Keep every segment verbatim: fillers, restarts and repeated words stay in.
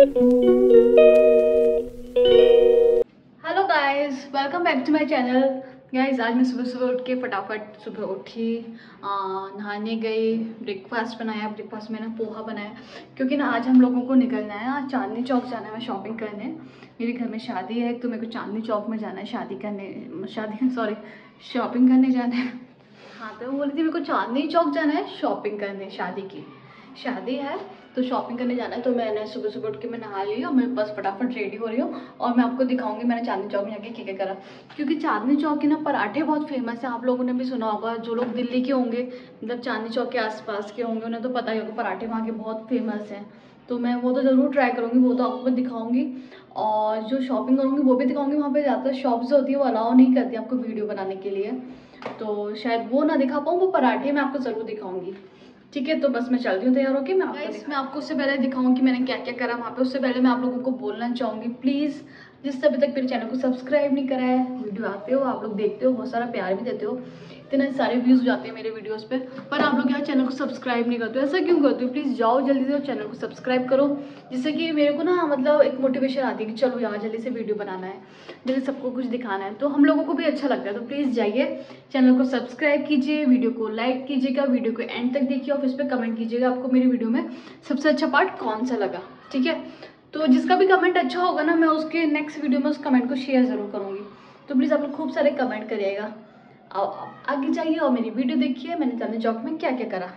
Hello guys, welcome back to my channel. Guys, आज मैं सुबह सुबह उठ के फटाफट सुबह उठी, नहाने गई, ब्रेकफास्ट बनाया। ब्रेकफास्ट में ना पोहा बनाया, क्योंकि ना आज हम लोगों को निकलना है, आज चांदनी चौक जाना है शॉपिंग करने। मेरे घर में शादी है तो मेरे को चांदनी चौक में जाना है शादी करने शादी सॉरी शॉपिंग करने जाना है। हाँ, तो मैं बोली थी मेरे को चांदनी चौक जाना है शॉपिंग करने, शादी की शादी है तो शॉपिंग करने जाना है। तो मैंने सुबह सुबह उठ के मैं नहा ली और मैं बस फटाफट रेडी हो रही हूँ और मैं आपको दिखाऊंगी मैंने चांदनी चौक में जाके क्या क्या करा। क्योंकि चांदनी चौक के ना पराठे बहुत फेमस है, आप लोगों ने भी सुना होगा। जो लोग दिल्ली के होंगे, मतलब चांदनी चौक के आसपास के होंगे, उन्हें तो पता ही होगा पराठे वहाँ के बहुत फेमस हैं। तो मैं वो तो ज़रूर ट्राई करूँगी, वो तो आपको मैं दिखाऊँगी। और जो शॉपिंग करूँगी वो भी दिखाऊँगी। वहाँ पर ज़्यादातर शॉप्स होती है वो अलाउ नहीं करती आपको वीडियो बनाने के लिए, तो शायद वो ना दिखा पाऊँ। वो पराठे मैं आपको ज़रूर दिखाऊँगी, ठीक है। तो बस मैं चलती हूँ तैयार होकर। मैं आपको मैं आपको उससे पहले दिखाऊँ कि मैंने क्या क्या करा वहाँ पे। उससे पहले मैं आप लोगों को बोलना चाहूँगी, प्लीज़ जिससे अभी तक मेरे चैनल को सब्सक्राइब नहीं करा है, वीडियो आते हो आप लोग देखते हो, बहुत सारा प्यार भी देते हो, इतने सारे व्यूज़ हो जाते हैं मेरे वीडियोस पे, पर आप लोग यहाँ चैनल को सब्सक्राइब नहीं करते हो। ऐसा क्यों करते हो? प्लीज़ जाओ जल्दी से चैनल को सब्सक्राइब करो, जिससे कि मेरे को ना मतलब एक मोटिवेशन आती है कि चलो यार जल्दी से वीडियो बनाना है, जल्दी सबको कुछ दिखाना है, तो हम लोगों को भी अच्छा लगता है। तो प्लीज़ जाइए चैनल को सब्सक्राइब कीजिए, वीडियो को लाइक कीजिएगा, वीडियो को एंड तक देखिए और फिर इस पर कमेंट कीजिएगा आपको मेरी वीडियो में सबसे अच्छा पार्ट कौन सा लगा, ठीक है। तो जिसका भी कमेंट अच्छा होगा ना, मैं उसके नेक्स्ट वीडियो में उस कमेंट को शेयर ज़रूर करूँगी। तो प्लीज़ आप लोग खूब सारे कमेंट करिएगा। आओ आगे जाइए और मेरी वीडियो देखिए मैंने चांदनी चौक में क्या क्या करा।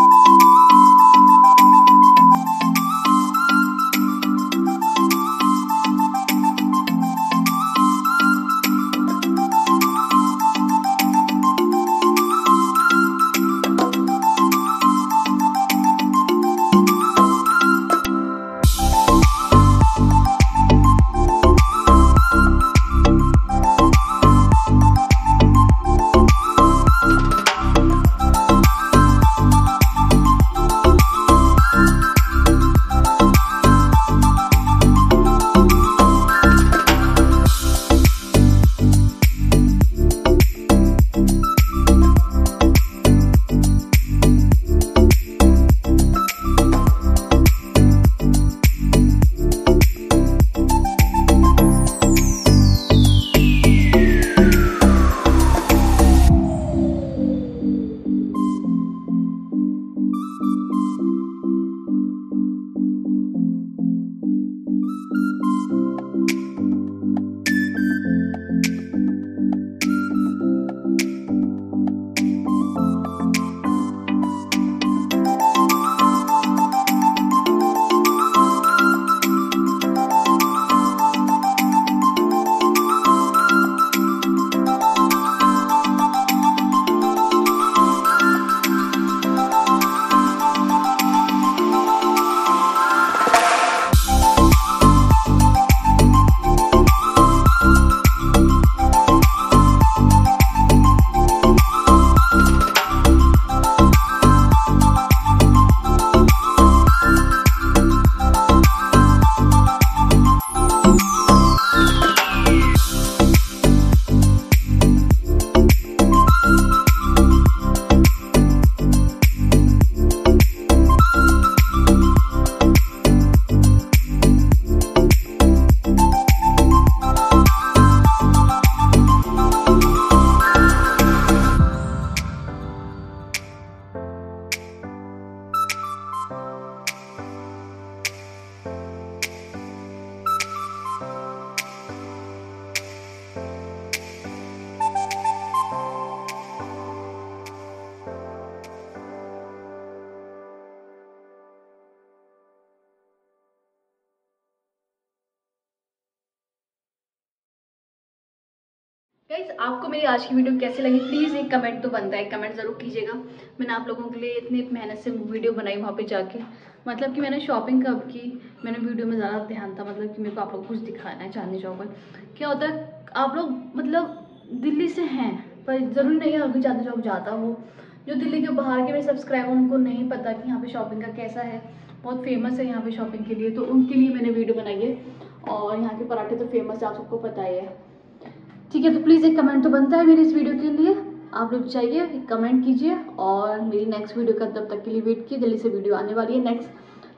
गाइस, आपको मेरी आज की वीडियो कैसी लगी प्लीज़ एक कमेंट तो बनता है, कमेंट ज़रूर कीजिएगा। मैंने आप लोगों के लिए इतनी मेहनत से वीडियो बनाई वहाँ पे जाके, मतलब कि मैंने शॉपिंग कब की, मैंने वीडियो में ज़्यादा ध्यान था, मतलब कि मेरे को आप लोग कुछ दिखाना है चांदनी चौक पर। क्या होता है आप लोग मतलब दिल्ली से हैं पर ज़रूरी नहीं है हर कोई चांदनी चौक जाता हो। जो दिल्ली के बाहर के मेरे सब्सक्राइबर उनको नहीं पता कि यहाँ पर शॉपिंग का कैसा है, बहुत फेमस है यहाँ पर शॉपिंग के लिए, तो उनके लिए मैंने वीडियो बनाई है। और यहाँ के पराठे तो फेमस है, आप सबको पता ही है, ठीक है। तो प्लीज़ एक कमेंट तो बनता है मेरी इस वीडियो के लिए, आप लोग चाहिए कमेंट कीजिए और मेरी नेक्स्ट वीडियो का तब तक के लिए वेट कीजिए, जल्दी से वीडियो आने वाली है। नेक्स्ट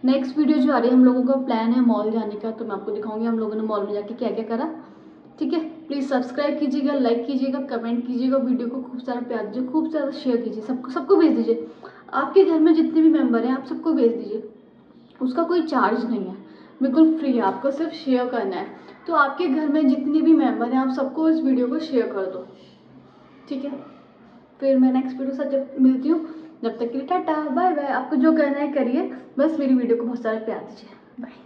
नेक्स्ट वीडियो जो आ रही है, हम लोगों का प्लान है मॉल जाने का, तो मैं आपको दिखाऊंगी हम लोगों ने मॉल में जाके क्या क्या करा। ठीक है, प्लीज़ सब्सक्राइब कीजिएगा, लाइक कीजिएगा, कमेंट कीजिएगा, वीडियो को खूब सारा प्यार दीजिए, खूब सारा शेयर कीजिए, सबको सबको भेज दीजिए। आपके घर में जितने भी मेंबर हैं आप सबको भेज दीजिए, उसका कोई चार्ज नहीं है, बिल्कुल फ्री है, आपको सिर्फ शेयर करना है। तो आपके घर में जितने भी मेंबर हैं आप सबको इस वीडियो को शेयर कर दो। ठीक है, फिर मैं नेक्स्ट वीडियो साथ जब मिलती हूँ, जब तक के लिए टाटा बाय बाय। आपको जो करना है करिए, बस मेरी वीडियो को बहुत सारा प्यार दीजिए। बाय।